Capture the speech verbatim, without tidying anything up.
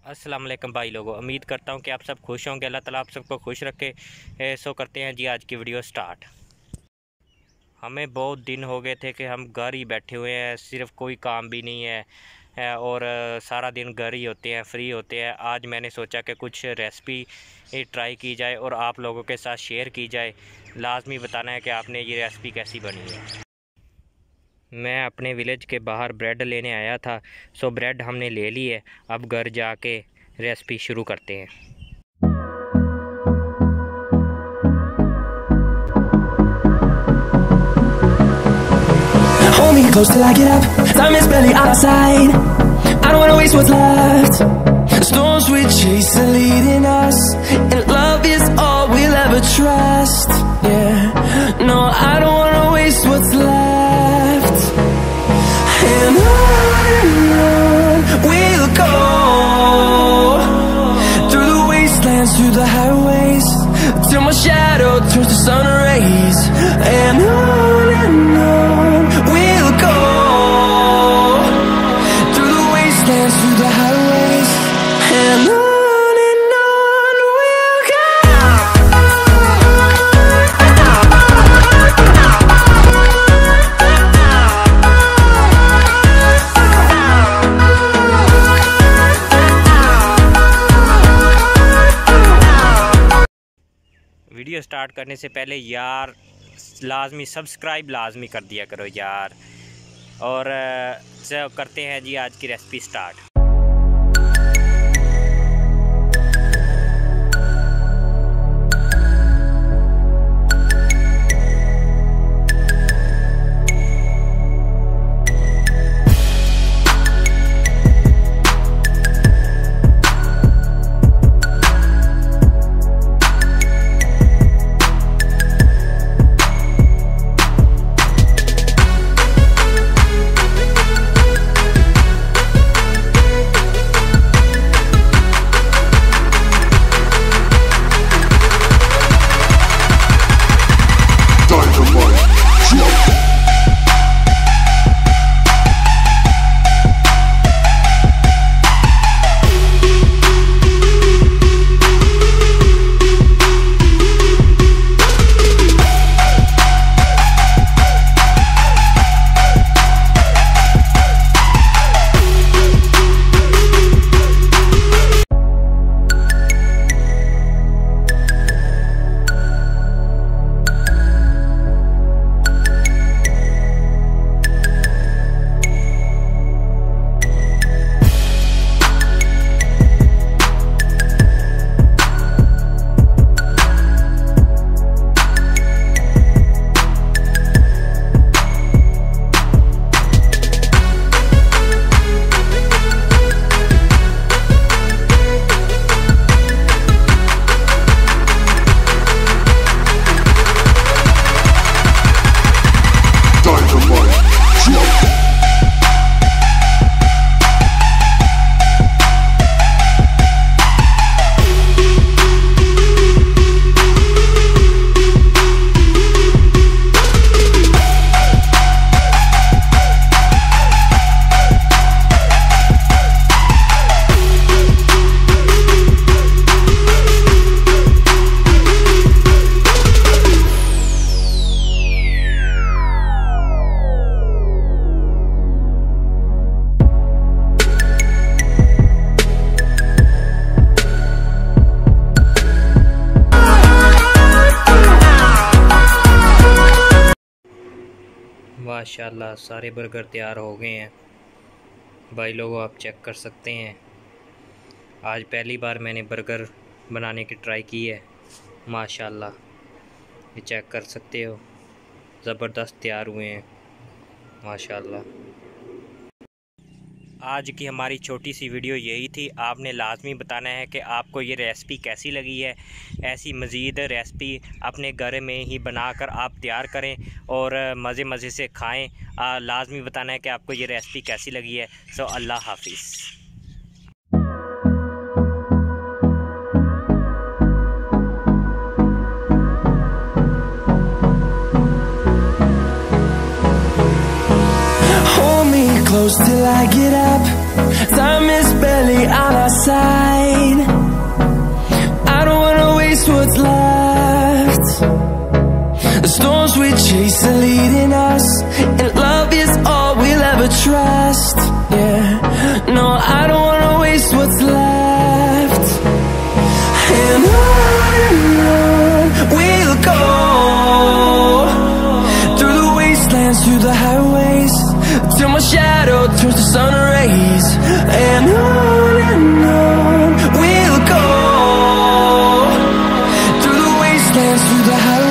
अस्सलाम वालेकुम भाई लोगों, उम्मीद करता हूँ कि आप सब खुश होंगे। अल्लाह ताला आप सबको खुश रखे। सो करते हैं जी आज की वीडियो स्टार्ट। हमें बहुत दिन हो गए थे कि हम घर ही बैठे हुए हैं, सिर्फ कोई काम भी नहीं है और सारा दिन घर ही होते हैं, फ्री होते हैं। आज मैंने सोचा कि कुछ रेसिपी ट्राई की जाए और आप लोगों के साथ शेयर की जाए। लाजमी बताना है कि आपने ये रेसिपी कैसी बनी है। मैं अपने विलेज के बाहर ब्रेड लेने आया था, सो ब्रेड हमने ले ली है। अब घर जाके रेसिपी शुरू करते हैं। Hold me close till I get up. Time is barely on our side. I don't wanna waste what's left. The storms we chase are leading us, and love is all we'll ever trust. Yeah, no, I don't wanna waste what's left. And on and on we'll go, through the wastelands, through the highways, till my shadow turns to sun rays. And on and on we'll go, through the wastelands, through the highways, and on. Video start करने से पहले यार लाजमी subscribe लाजमी कर दिया करो यार। और करते हैं जी आज की रेसिपी स्टार्ट। माशाल्लाह सारे बर्गर तैयार हो गए हैं भाई लोगों, आप चेक कर सकते हैं। आज पहली बार मैंने बर्गर बनाने की ट्राई की है। माशाल्लाह ये चेक कर सकते हो, ज़बरदस्त तैयार हुए हैं माशाल्लाह। आज की हमारी छोटी सी वीडियो यही थी। आपने लाजमी बताना है कि आपको ये रेसिपी कैसी लगी है। ऐसी मज़ीद रेसिपी अपने घर में ही बनाकर आप तैयार करें और मज़े मज़े से खाएं। लाजमी बताना है कि आपको ये रेसिपी कैसी लगी है। सो अल्लाह हाफिज़। close till I get up. Time is barely on our side. I don't wanna waste what's left. The storms we chase are leading us, and love is all we'll ever trust. Yeah, no, I don't wanna waste what's left. And on and on we'll go, through the wastelands, through the highways, till my shadow turns to sun rays. And on and on we'll go, through the wastelands, through the highways,